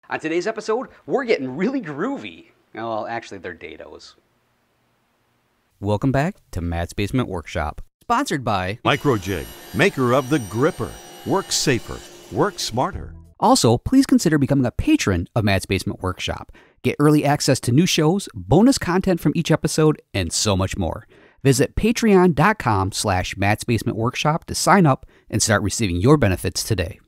On today's episode, we're getting really groovy. Well, actually, they're dados. Welcome back to Matt's Basement Workshop, sponsored by Microjig, maker of the Gripper. Work safer, work smarter. Also, please consider becoming a patron of Matt's Basement Workshop. Get early access to new shows, bonus content from each episode, and so much more. Visit patreon.com/Matt's Basement Workshop to sign up and start receiving your benefits today.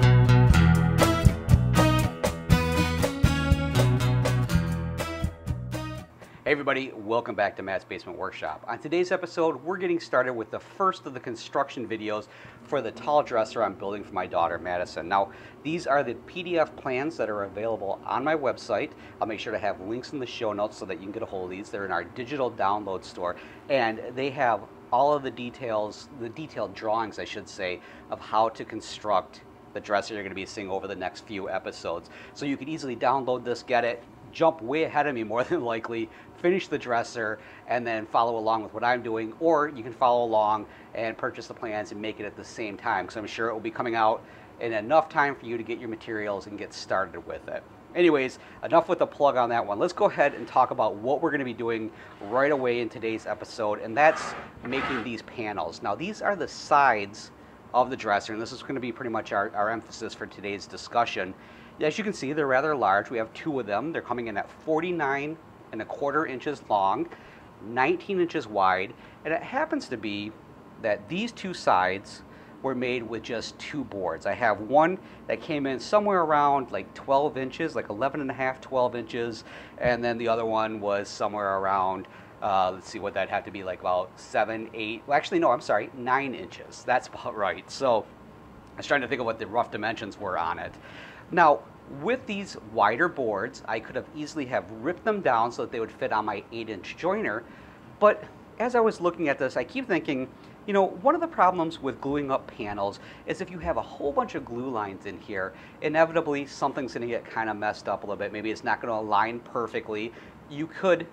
Hey everybody, welcome back to Matt's Basement Workshop. On today's episode, we're getting started with the first of the construction videos for the tall dresser I'm building for my daughter, Madison. Now, these are the PDF plans that are available on my website. I'll make sure to have links in the show notes so that you can get a hold of these. They're in our digital download store, and they have all of the details, the detailed drawings, I should say, of how to construct the dresser you're going to be seeing over the next few episodes. So you can easily download this, get it, jump way ahead of me more than likely, finish the dresser, and then follow along with what I'm doing, or you can follow along and purchase the plans and make it at the same time, because I'm sure it will be coming out in enough time for you to get your materials and get started with it. Anyways, enough with the plug on that one. Let's go ahead and talk about what we're going to be doing right away in today's episode, and that's making these panels. Now, these are the sides of the dresser, and this is going to be pretty much our emphasis for today's discussion. As you can see, they're rather large. We have two of them. They're coming in at 49¼ inches long, 19 inches wide, and it happens to be that these two sides were made with just two boards. I have one that came in somewhere around like 12 inches, like 11½, 12 inches, and then the other one was somewhere around, let's see what that had to be, like about 7, 8, well actually no, I'm sorry, 9 inches. That's about right. So I was trying to think of what the rough dimensions were on it. Now, with these wider boards, I could have easily have ripped them down so that they would fit on my 8-inch joiner, but as I was looking at this, I keep thinking, you know, one of the problems with gluing up panels is if you have a whole bunch of glue lines in here, inevitably something's going to get kind of messed up a little bit. Maybe it's not going to align perfectly. You could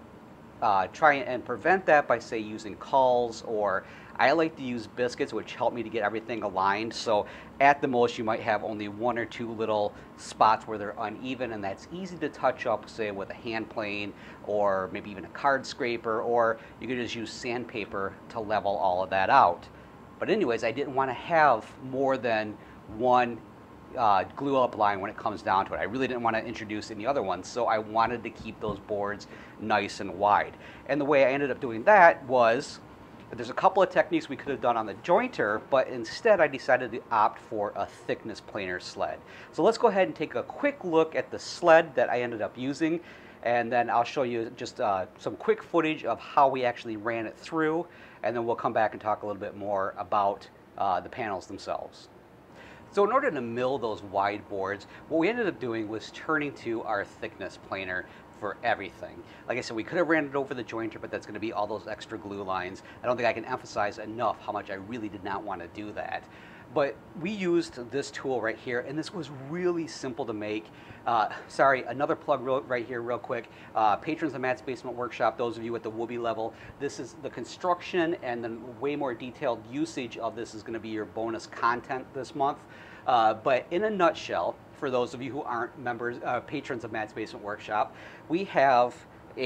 try and prevent that by, say, using cauls, or I like to use biscuits, which help me to get everything aligned. So at the most, you might have only 1 or 2 little spots where they're uneven, and that's easy to touch up, say, with a hand plane or maybe even a card scraper, or you could just use sandpaper to level all of that out. But anyways, I didn't want to have more than one glue up line when it comes down to it. I really didn't want to introduce any other ones, so I wanted to keep those boards nice and wide. And the way I ended up doing that was, there's a couple of techniques we could have done on the jointer, but instead I decided to opt for a thickness planer sled. So let's go ahead and take a quick look at the sled that I ended up using, and then I'll show you just some quick footage of how we actually ran it through, and then we'll come back and talk a little bit more about the panels themselves. So in order to mill those wide boards, what we ended up doing was turning to our thickness planer for everything. Like I said, we could have ran it over the jointer, but that's going to be all those extra glue lines. I don't think I can emphasize enough how much I really did not want to do that. But we used this tool right here, and this was really simple to make. Sorry, another plug right here real quick. Patrons of Matt's Basement Workshop, those of you at the Whoopee level, this is the construction, and then way more detailed usage of this is going to be your bonus content this month. But in a nutshell, for those of you who aren't members, patrons of Matt's Basement Workshop, we have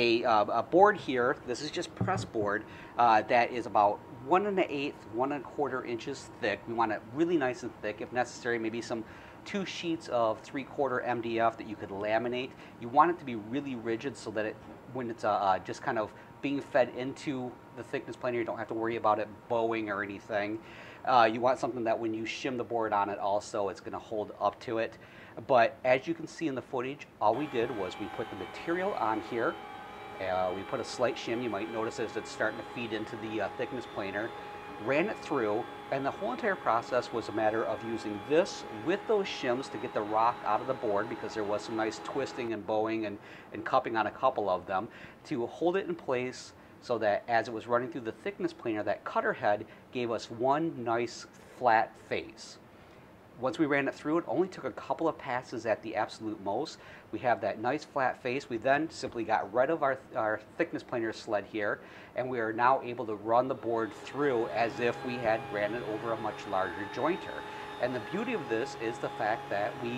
a board here. This is just press board that is about 1⅛, 1¼ inches thick. We want it really nice and thick. If necessary, maybe some 2 sheets of 3/4 MDF that you could laminate. You want it to be really rigid so that it, when it's just kind of being fed into the thickness planer, you don't have to worry about it bowing or anything. You want something that when you shim the board on it also, it's going to hold up to it. But as you can see in the footage, all we did was we put the material on here. We put a slight shim. You might notice as it's starting to feed into the thickness planer. Ran it through, and the whole entire process was a matter of using this with those shims to get the rock out of the board, because there was some nice twisting and bowing and cupping on a couple of them, to hold it in place so that as it was running through the thickness planer, that cutter head gave us one nice flat face. Once we ran it through, it only took a couple of passes at the absolute most. We have that nice flat face. We then simply got rid of our thickness planer sled here, and we are now able to run the board through as if we had ran it over a much larger jointer. And the beauty of this is the fact that we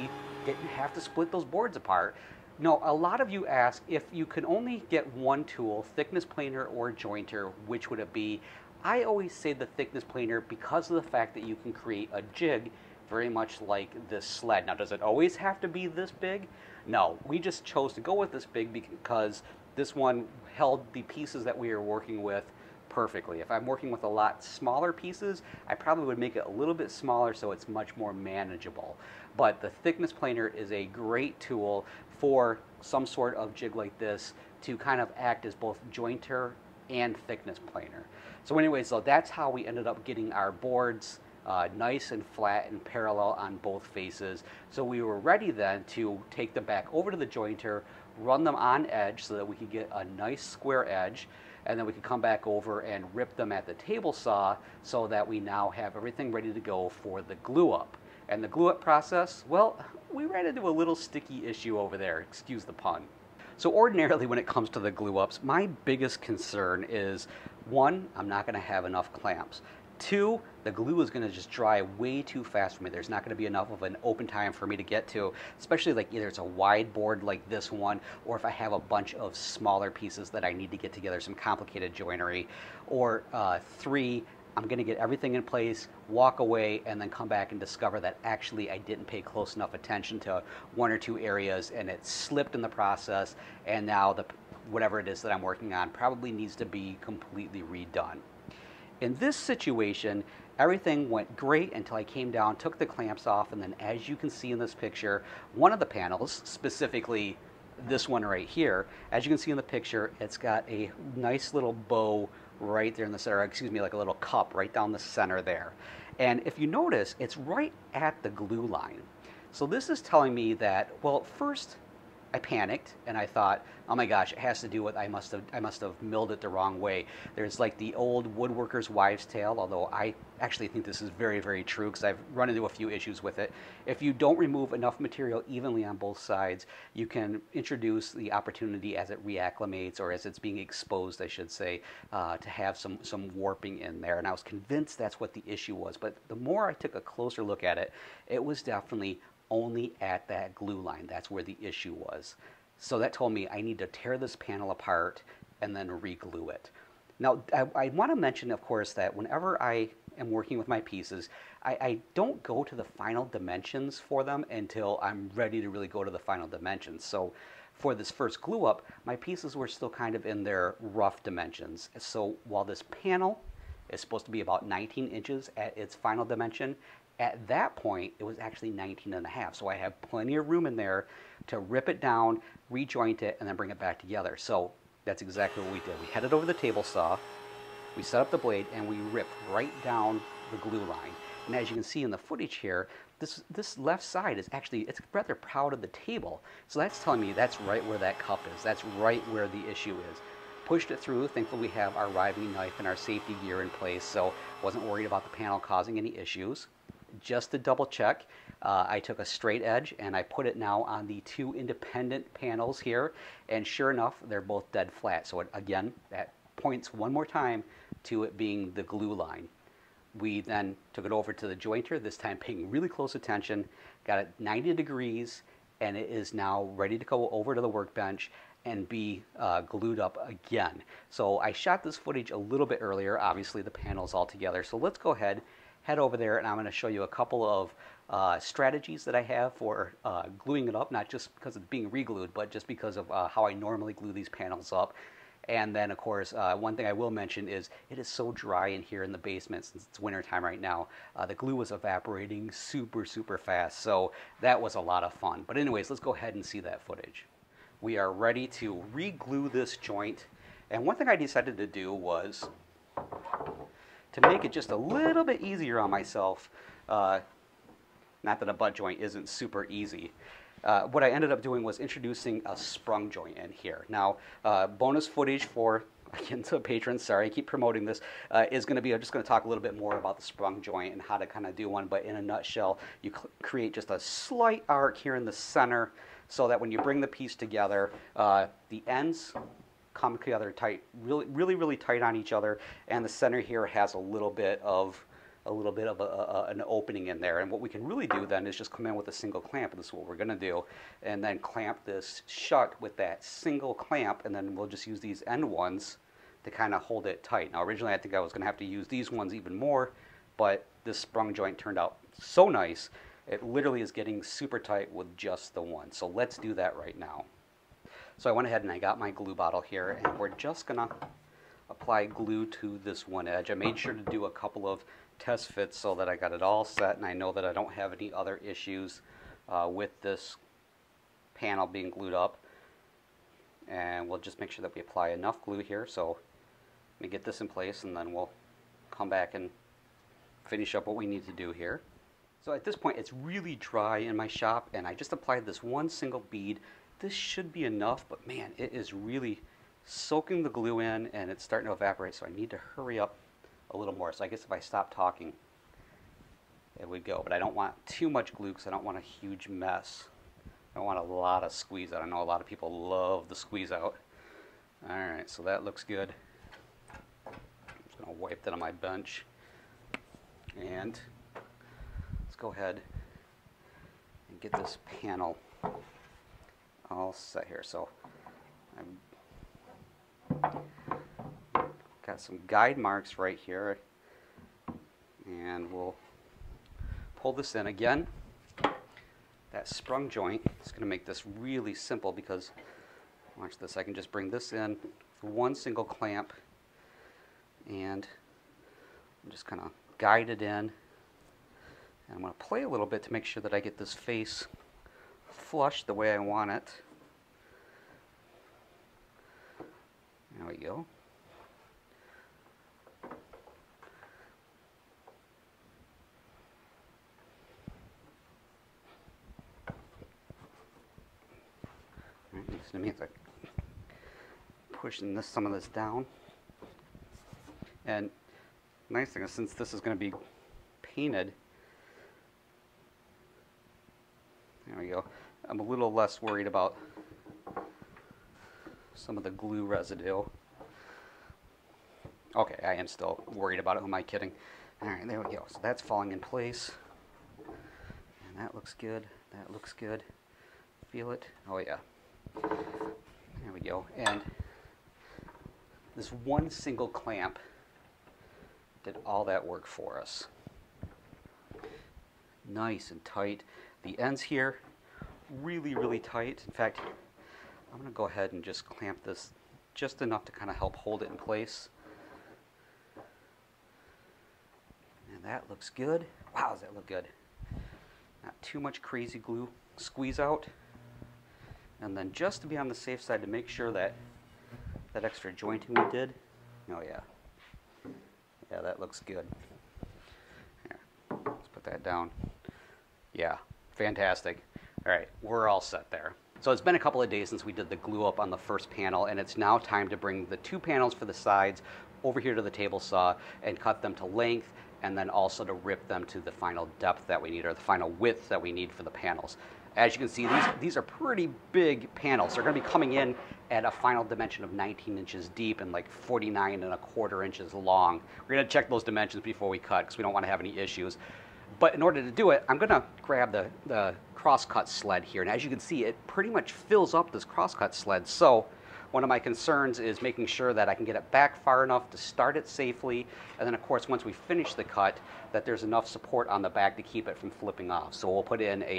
didn't have to split those boards apart. No, a lot of you ask if you can only get one tool, thickness planer or jointer, which would it be? I always say the thickness planer because of the fact that you can create a jig very much like this sled. Now, does it always have to be this big? No, we just chose to go with this big because this one held the pieces that we are working with perfectly. If I'm working with a lot smaller pieces, I probably would make it a little bit smaller so it's much more manageable. But the thickness planer is a great tool for some sort of jig like this to kind of act as both jointer and thickness planer. So anyways, so that's how we ended up getting our boards nice and flat and parallel on both faces. So we were ready then to take them back over to the jointer, run them on edge so that we could get a nice square edge, and then we could come back over and rip them at the table saw so that we now have everything ready to go for the glue up. And the glue up process, well, we ran into a little sticky issue over there, excuse the pun. So ordinarily when it comes to the glue ups, my biggest concern is, one, I'm not going to have enough clamps. Two, the glue is going to just dry way too fast for me. There's not going to be enough of an open time for me to get to, especially like either it's a wide board like this one, or if I have a bunch of smaller pieces that I need to get together, some complicated joinery. Or three, I'm going to get everything in place, walk away, and then come back and discover that actually I didn't pay close enough attention to one or two areas and it slipped in the process, and now whatever it is that I'm working on probably needs to be completely redone. In this situation, everything went great until I came down, took the clamps off, and then as you can see in this picture, one of the panels, specifically this one right here, as you can see in the picture, it's got a nice little bow right there in the center, excuse me, like a little cup right down the center there. And if you notice, it's right at the glue line. So this is telling me that, well, first, I panicked and I thought, oh my gosh, it has to do with I must have milled it the wrong way. There's like the old woodworker's wives' tale, although I actually think this is very, very true because I've run into a few issues with it. If you don't remove enough material evenly on both sides, you can introduce the opportunity as it reacclimates, or as it's being exposed, I should say, to have some warping in there. And I was convinced that's what the issue was. But the more I took a closer look at it, it was definitely only at that glue line. That's where the issue was. So that told me I need to tear this panel apart and then re-glue it. Now, I want to mention, of course, that whenever I am working with my pieces, I don't go to the final dimensions for them until I'm ready to really go to the final dimensions. So for this first glue up, my pieces were still kind of in their rough dimensions. So while this panel is supposed to be about 19 inches at its final dimension, at that point, it was actually 19 and a half. So I have plenty of room in there to rip it down, rejoint it, and then bring it back together. So that's exactly what we did. We headed over the table saw, we set up the blade, and we ripped right down the glue line. And as you can see in the footage here, this left side is actually, it's rather proud of the table. So that's telling me that's right where that cup is. That's right where the issue is. Pushed it through. Thankfully, we have our riving knife and our safety gear in place, so wasn't worried about the panel causing any issues. Just to double check, I took a straight edge and I put it now on the two independent panels here, and sure enough, they're both dead flat. So again, that points one more time to it being the glue line. We then took it over to the jointer, this time paying really close attention, got it 90 degrees, and it is now ready to go over to the workbench and be glued up again. So I shot this footage a little bit earlier, obviously the panel's all together. So let's go ahead, head over there, and I'm going to show you a couple of strategies that I have for gluing it up, not just because it's being re-glued, but just because of how I normally glue these panels up. And then, of course, one thing I will mention is it is so dry in here in the basement since it's winter time right now. The glue was evaporating super, super fast, so that was a lot of fun. But anyways, let's go ahead and see that footage. We are ready to re-glue this joint, and one thing I decided to do was to make it just a little bit easier on myself. Not that a butt joint isn't super easy. What I ended up doing was introducing a sprung joint in here. Now, bonus footage for, again, to patrons, sorry, I keep promoting this, is going to be, I'm just going to talk a little bit more about the sprung joint and how to kind of do one, but in a nutshell, you create just a slight arc here in the center so that when you bring the piece together, the ends come together tight, really tight on each other, and the center here has a little bit of a little bit of an opening in there. And what we can really do then is just come in with a single clamp, and this is what we're going to do, and then clamp this shut with that single clamp, and then we'll just use these end ones to kind of hold it tight. Now originally I think I was going to have to use these ones even more, but this sprung joint turned out so nice, it literally is getting super tight with just the one. So let's do that right now. So I went ahead and I got my glue bottle here, and we're just going to apply glue to this one edge. I made sure to do a couple of test fits so that I got it all set, and I know that I don't have any other issues with this panel being glued up. And we'll just make sure that we apply enough glue here. So let me get this in place, and then we'll come back and finish up what we need to do here. So at this point it's really dry in my shop, and I just applied this one single bead. This should be enough, but man, it is really soaking the glue in and it's starting to evaporate, so I need to hurry up a little more. So I guess if I stop talking it would go, but I don't want too much glue because I don't want a huge mess. I want a lot of squeeze out. I know a lot of people love the squeeze out. Alright, so that looks good. I'm just going to wipe that on my bench. And let's go ahead and get this panel all set here. So I've got some guide marks right here, and we'll pull this in again. That sprung joint is going to make this really simple because, watch this, I can just bring this in with one single clamp, and I'm just going to guide it in. And I'm going to play a little bit to make sure that I get this face flush the way I want it. There we go. This means like pushing some of this down. And nice thing is, since this is going to be painted, there we go, I'm a little less worried about some of the glue residue. Okay, I am still worried about it. Who am I kidding? Alright, there we go. So that's falling in place. And that looks good. That looks good. Feel it? Oh yeah. There we go. And this one single clamp did all that work for us. Nice and tight. The ends here, really, really tight. In fact, I'm going to go ahead and just clamp this just enough to kind of help hold it in place. And that looks good. Wow, does that look good? Not too much crazy glue squeeze out. And then just to be on the safe side, to make sure that that extra jointing we did, oh yeah, yeah, that looks good. Here, let's put that down. Yeah, fantastic. All right, we're all set there. So it's been a couple of days since we did the glue up on the first panel, and it's now time to bring the two panels for the sides over here to the table saw and cut them to length, and then also to rip them to the final depth that we need, or the final width that we need for the panels. As you can see, these are pretty big panels. They're going to be coming in at a final dimension of 19 inches deep and like 49¼ inches long. We're going to check those dimensions before we cut because we don't want to have any issues. But in order to do it, I'm going to grab the crosscut sled here. And as you can see, it pretty much fills up this crosscut sled. So one of my concerns is making sure that I can get it back far enough to start it safely. And then, of course, once we finish the cut, that there's enough support on the back to keep it from flipping off. So we'll put in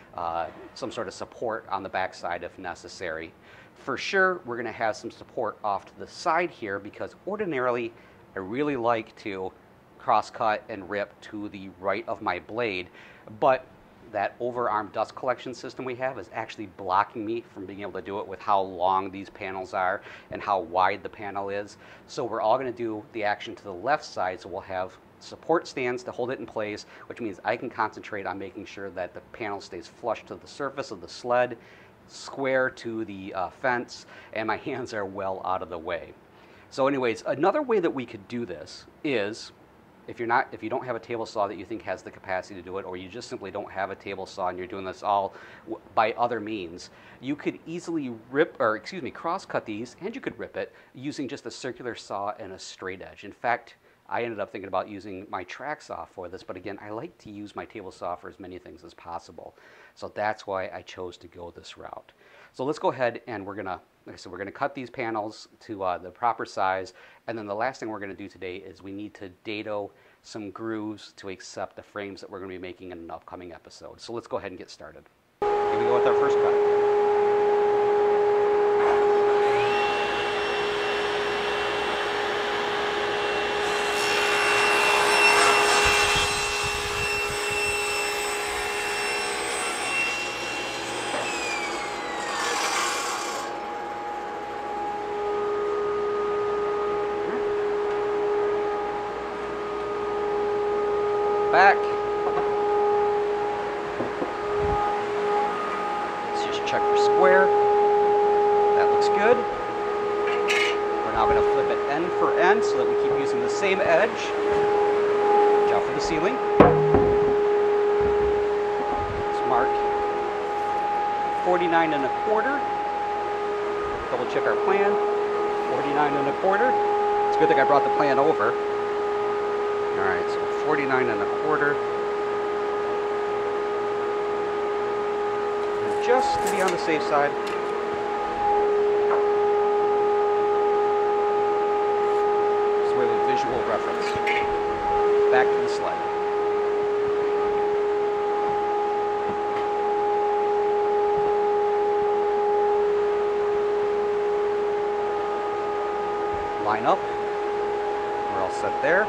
some sort of support on the back side if necessary. For sure, we're going to have some support off to the side here because ordinarily I really like to cross-cut and rip to the right of my blade, but that overarm dust collection system we have is actually blocking me from being able to do it with how long these panels are and how wide the panel is. So we're all going to do the action to the left side, so we'll have support stands to hold it in place, which means I can concentrate on making sure that the panel stays flush to the surface of the sled, square to the fence, and my hands are well out of the way. So anyways, another way that we could do this is, if you don't have a table saw that you think has the capacity to do it, or you just simply don't have a table saw and you're doing this all by other means, you could easily cross-cut these, and you could rip it using just a circular saw and a straight edge. In fact, I ended up thinking about using my track saw for this, but again, I like to use my table saw for as many things as possible. So that's why I chose to go this route. So let's go ahead and we're gonna, like I said, we're gonna cut these panels to the proper size, and then the last thing we're gonna do today is we need to dado some grooves to accept the frames that we're gonna be making in an upcoming episode. So let's go ahead and get started. Here we go with our first cut. Back. Let's just check for square. That looks good. We're now going to flip it end for end so that we keep using the same edge. Watch out for the ceiling. Let's mark 49 1/4. Double check our plan. 49 1/4. It's a good thing I brought the plan over. All right, so 49 1/4. And just to be on the safe side, just with a visual reference. Back to the sled. Line up. We're all set there.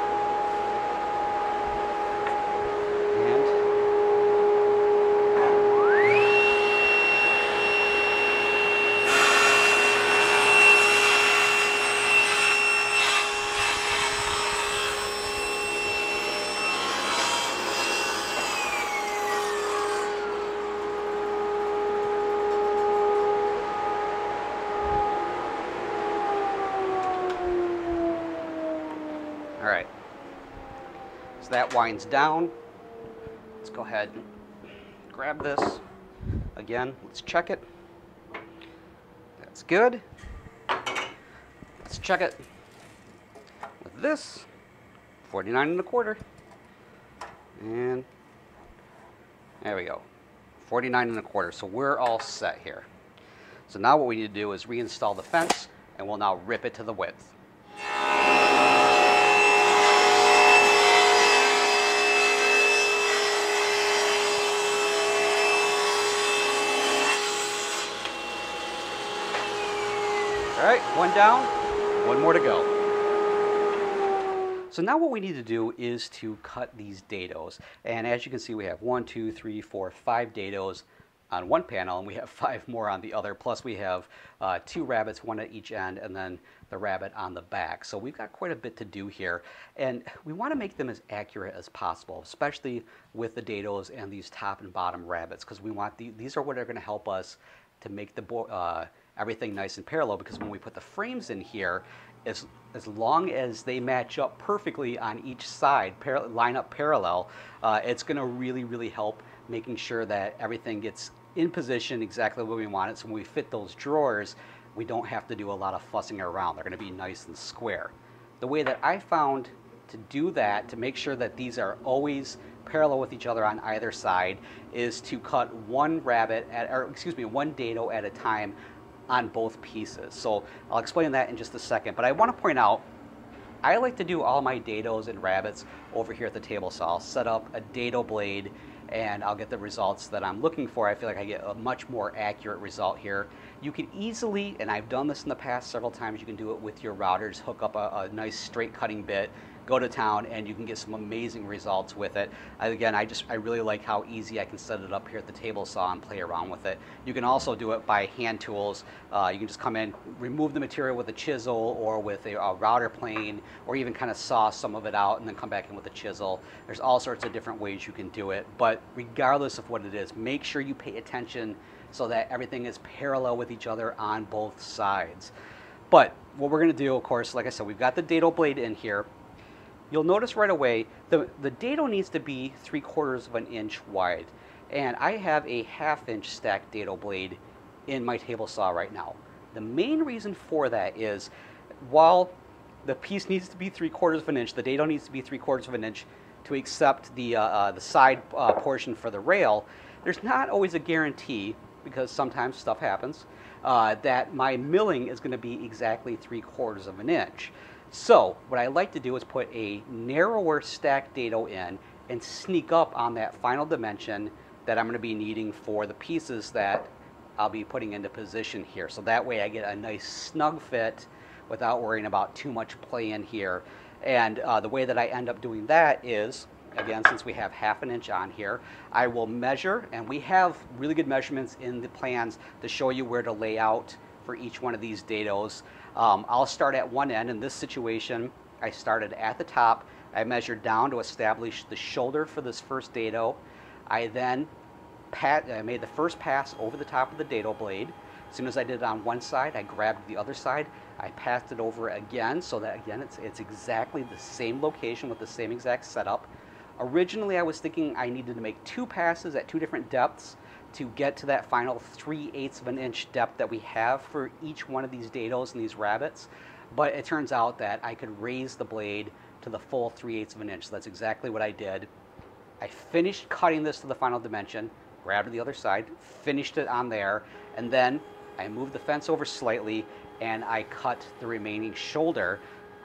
All right, so that winds down. Let's go ahead and grab this. Again, let's check it. That's good. Let's check it with this, 49 1/4. And there we go, 49 1/4. So we're all set here. So now what we need to do is reinstall the fence, and we'll now rip it to the width. All right, one down, one more to go. So now what we need to do is to cut these dados. And as you can see, we have 1, 2, 3, 4, 5 dados on one panel, and we have 5 more on the other. Plus we have 2 rabbets, one at each end, and then the rabbet on the back. So we've got quite a bit to do here. And we want to make them as accurate as possible, especially with the dados and these top and bottom rabbets, because we want these are what are going to help us to make the everything nice and parallel, because when we put the frames in here, as long as they match up perfectly on each side, line up parallel, it's going to really help making sure that everything gets in position exactly where we want it. So when we fit those drawers, we don't have to do a lot of fussing around. They're going to be nice and square. The way that I found to do that, to make sure that these are always parallel with each other on either side, is to cut one one dado at a time on both pieces. So I'll explain that in just a second, but I want to point out, I like to do all my dados and rabbets over here at the table saw. I'll set up a dado blade and I'll get the results that I'm looking for. I feel like I get a much more accurate result here. You can easily, and I've done this in the past several times, you can do it with your routers, hook up a nice straight cutting bit, go to town, and you can get some amazing results with it. Again, I really like how easy I can set it up here at the table saw and play around with it. You can also do it by hand tools. You can just come in, remove the material with a chisel or with a router plane, or even kind of saw some of it out and then come back in with a chisel. There's all sorts of different ways you can do it, but regardless of what it is, make sure you pay attention so that everything is parallel with each other on both sides. But what we're going to do, of course, like I said, we've got the dado blade in here. You'll notice right away the dado needs to be 3/4 of an inch wide, and I have a 1/2 inch stacked dado blade in my table saw right now. The main reason for that is, while the piece needs to be 3/4 of an inch, the dado needs to be 3/4 of an inch to accept the side portion for the rail. There's not always a guarantee, because sometimes stuff happens, that my milling is going to be exactly 3/4 of an inch. So what I like to do is put a narrower stacked dado in and sneak up on that final dimension that I'm going to be needing for the pieces that I'll be putting into position here. So that way I get a nice snug fit without worrying about too much play in here. And the way that I end up doing that is, again, since we have 1/2 inch on here, I will measure, and we have really good measurements in the plans to show you where to lay out for each one of these dados. I'll start at one end. In this situation, I started at the top. I measured down to establish the shoulder for this first dado. I then I made the first pass over the top of the dado blade. As soon as I did it on one side, I grabbed the other side. I passed it over again, so that again it's exactly the same location with the same exact setup. Originally, I was thinking I needed to make 2 passes at 2 different depths to get to that final 3/8 of an inch depth that we have for each one of these dados and these rabbets. But it turns out that I could raise the blade to the full 3/8 of an inch. So that's exactly what I did. I finished cutting this to the final dimension, grabbed the other side, finished it on there, and then I moved the fence over slightly and I cut the remaining shoulder,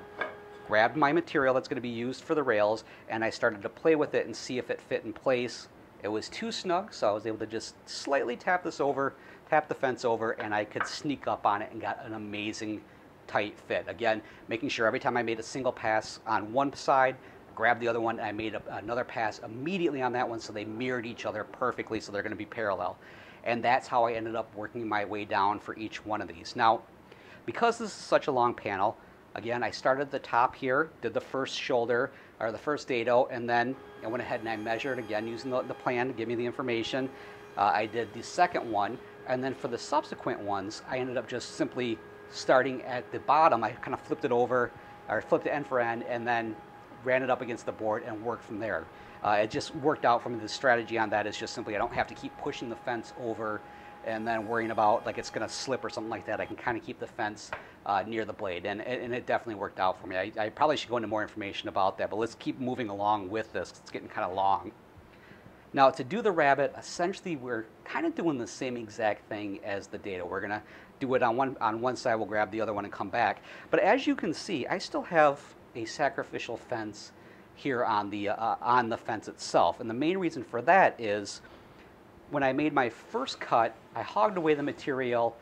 grabbed my material that's going to be used for the rails, and I started to play with it and see if it fit in place. It was too snug, so I was able to just slightly tap this over, tap the fence over, and I could sneak up on it and got an amazing tight fit. Again, making sure every time I made a single pass on one side, grabbed the other one, and I made another pass immediately on that one, so they mirrored each other perfectly, so they're going to be parallel. And that's how I ended up working my way down for each one of these. Now, because this is such a long panel, again, I started at the top here, did the first shoulder, or the first dado, and then I went ahead and I measured again using the plan to give me the information. I did the second one, and then for the subsequent ones, I ended up just simply starting at the bottom. I kind of flipped it over, or flipped it end for end, and then ran it up against the board and worked from there. It just worked out for me. The strategy on that is just simply I don't have to keep pushing the fence over and then worrying about like it's going to slip or something like that. I can kind of keep the fence near the blade, and it definitely worked out for me. I probably should go into more information about that, but let's keep moving along with this. It's getting kind of long. Now, to do the rabbet, essentially we're kind of doing the same exact thing as the dado. We're going to do it on one side, we'll grab the other one and come back. But as you can see, I still have a sacrificial fence here on the fence itself. And the main reason for that is when I made my first cut, I hogged away the material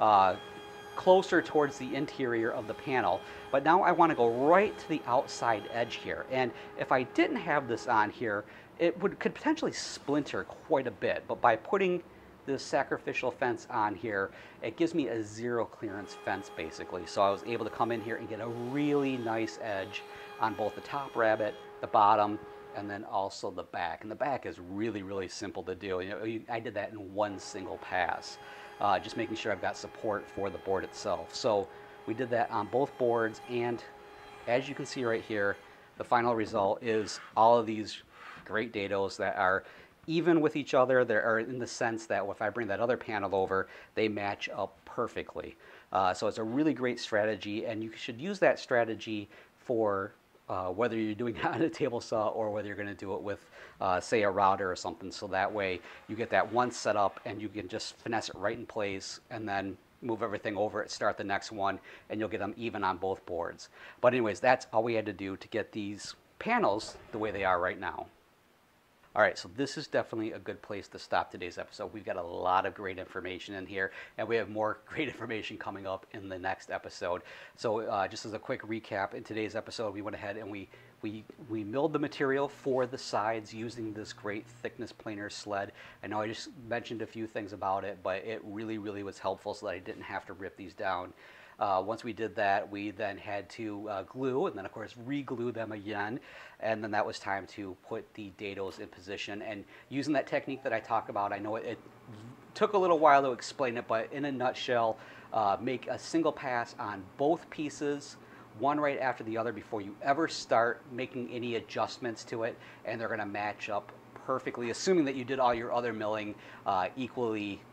closer towards the interior of the panel. But now I want to go right to the outside edge here. And if I didn't have this on here, it could potentially splinter quite a bit. But by putting this sacrificial fence on here, it gives me a zero clearance fence basically. So I was able to come in here and get a really nice edge on both the top rabbet, the bottom, and then also the back. And the back is really, really simple to do. You know, I did that in one single pass, just making sure I've got support for the board itself. So we did that on both boards, and as you can see right here, the final result is all of these great dados that are even with each other. They are in the sense that if I bring that other panel over, they match up perfectly. So it's a really great strategy, and you should use that strategy for whether you're doing it on a table saw or whether you're going to do it with, say, a router or something. So that way you get that one set up and you can just finesse it right in place and then move everything over it, start the next one, and you'll get them even on both boards. But anyways, that's all we had to do to get these panels the way they are right now. All right, so this is definitely a good place to stop today's episode. We've got a lot of great information in here, and we have more great information coming up in the next episode. So just as a quick recap, in today's episode, we went ahead and we milled the material for the sides using this great thickness planer sled. I know I just mentioned a few things about it, but it really, really was helpful so that I didn't have to rip these down. Once we did that, we then had to glue and then, of course, re-glue them again. And then that was time to put the dados in position. And using that technique that I talk about, I know it took a little while to explain it, but in a nutshell, make a single pass on both pieces, one right after the other before you ever start making any adjustments to it, and they're going to match up perfectly, assuming that you did all your other milling equally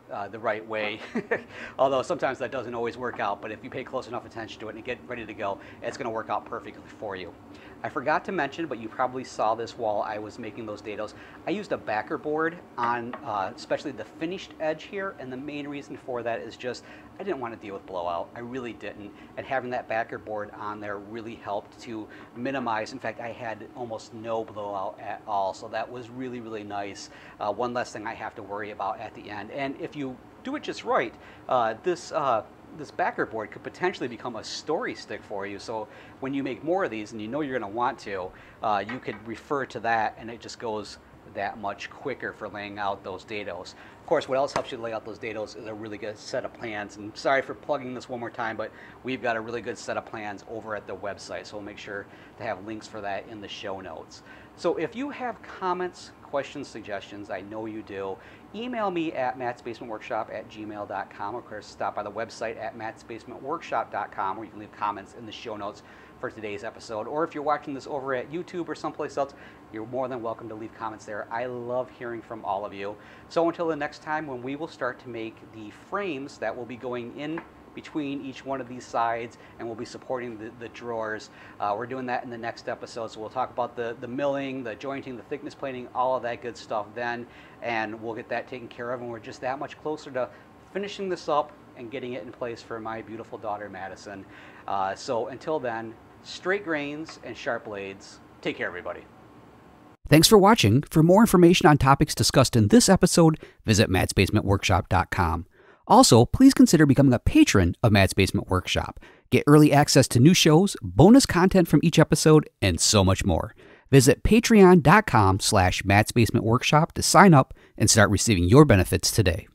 the right way. Although sometimes that doesn't always work out, but if you pay close enough attention to it and get ready to go, it's going to work out perfectly for you. I forgot to mention, but you probably saw this while I was making those dados. I used a backer board on especially the finished edge here, and the main reason for that is just I didn't want to deal with blowout. I really didn't, and having that backer board on there really helped to minimize. In fact, I had almost no blowout at all, so that was really, really nice. One less thing I have to worry about at the end. And if you do it just right, this backer board could potentially become a story stick for you. So when you make more of these, and you know you're going to want to, you could refer to that, and it just goes that much quicker for laying out those dados. Of course, what else helps you lay out those dados is a really good set of plans. And sorry for plugging this one more time, but we've got a really good set of plans over at the website, so we'll make sure to have links for that in the show notes. So if you have comments, questions, suggestions, I know you do, email me at mattsbasementworkshop@gmail.com. Of course, stop by the website at mattsbasementworkshop.com, where you can leave comments in the show notes for today's episode. Or if you're watching this over at YouTube or someplace else, you're more than welcome to leave comments there. I love hearing from all of you. So until the next time, when we will start to make the frames that will be going in between each one of these sides, and we'll be supporting the drawers. We're doing that in the next episode, so we'll talk about the milling, the jointing, the thickness plating, all of that good stuff then, and we'll get that taken care of, and we're just that much closer to finishing this up and getting it in place for my beautiful daughter, Madison. So until then, straight grains and sharp blades. Take care, everybody. Thanks for watching. For more information on topics discussed in this episode, visit mattsbasementworkshop.com. Also, please consider becoming a patron of Matt's Basement Workshop. Get early access to new shows, bonus content from each episode, and so much more. Visit patreon.com/mattsbasementworkshop to sign up and start receiving your benefits today.